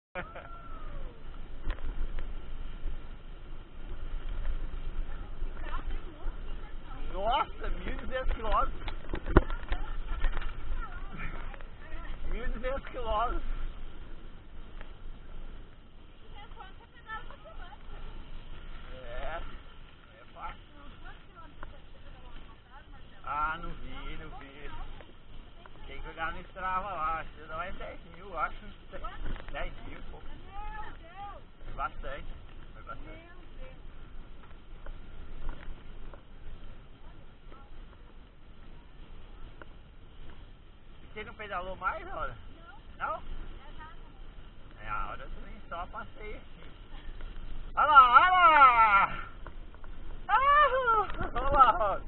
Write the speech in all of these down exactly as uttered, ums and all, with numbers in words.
Nossa, mil e duzentos quilômetros. mil e duzentos quilômetros. É, é fácil. Ah, não vi, não vi. Tem que jogar no Strava lá, acho que não é dez mil, acho dez mil, pô. Foi bastante, foi bastante. Você não pedalou mais, Laura? Não? Não? É, a hora eu também só passei aqui. Olha lá, olha lá! Ah, olha lá!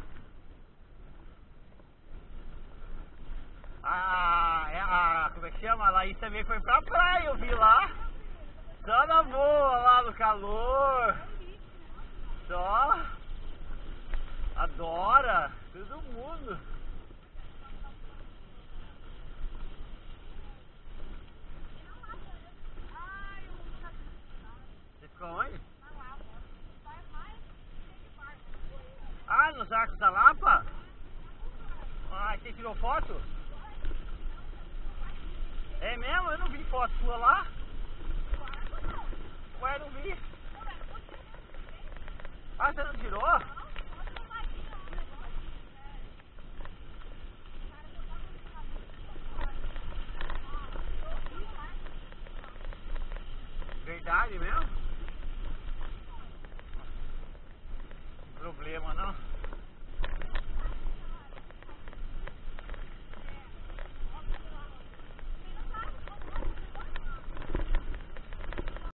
Ah, é a, como é que chama? A Laís também foi pra praia, eu vi lá. Só na boa, lá no calor. Só. Adora. Todo mundo. Você ficou onde? Ah, nos Arcos da Lapa? Ah, você tirou foto? É mesmo? Eu não vi foto sua lá. Ué, não vi. Ah, você não tirou? Verdade mesmo? Problema não?